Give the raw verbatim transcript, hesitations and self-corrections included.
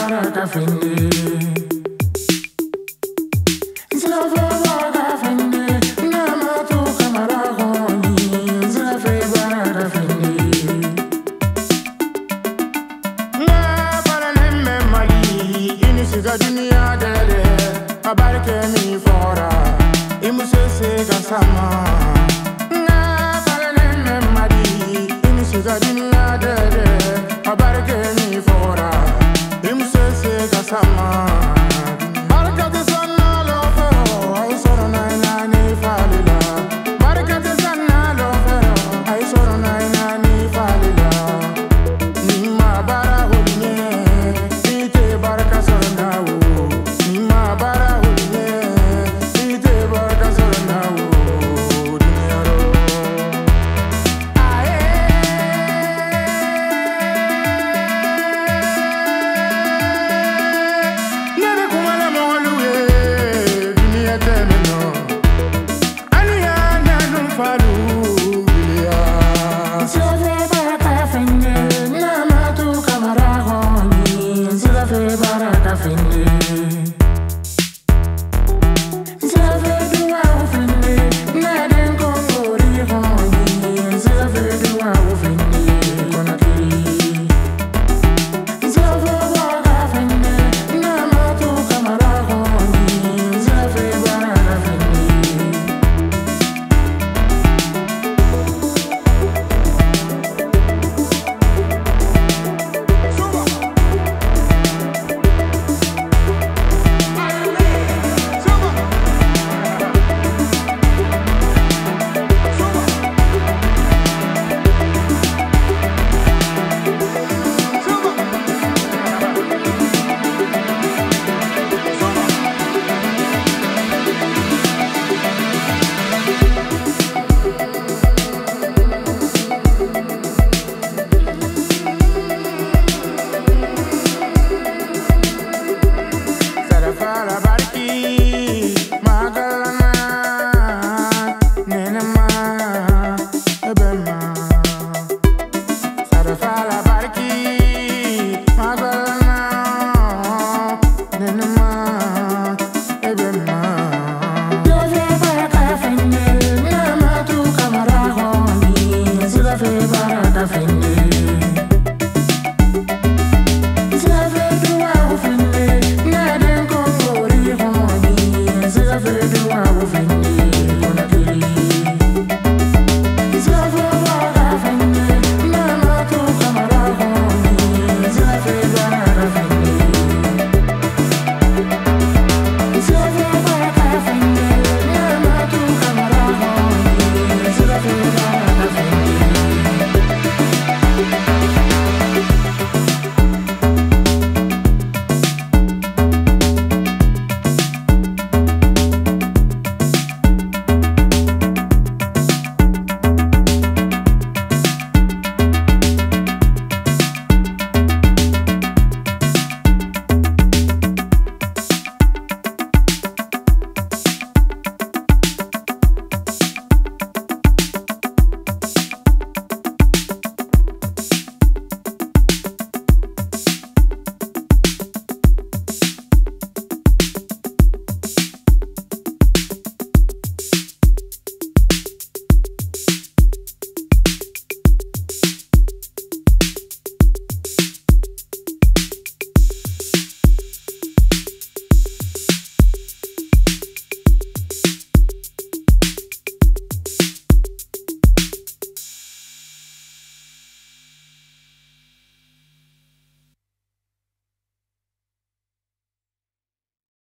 baraka fini. Zinafe baraka fini. Nama tu kamara honi. Zinafe baraka fini. Na paraneme mali. Inisiga dunia dele. Barké mi fora. Imusese gasama. Na paraneme mali. Inisiga dunia dele. Barké mi fora. Imusese gasama. Barka de sana lo fero. Ay soro na ina ni falila. Barka de sana lo fero. Ay soro na ina ni falila. Ni ma bara holine. Ite barka soro na wo. Ni ma bara holine. Ite barka soro na wo. Dunyaro. Aye. Nere kumala moluwe. Dunia temeno. Anuya nanum falu. Bilia. Zinafe baraka fini. Nama tu kamara honi. Zinafe baraka fini.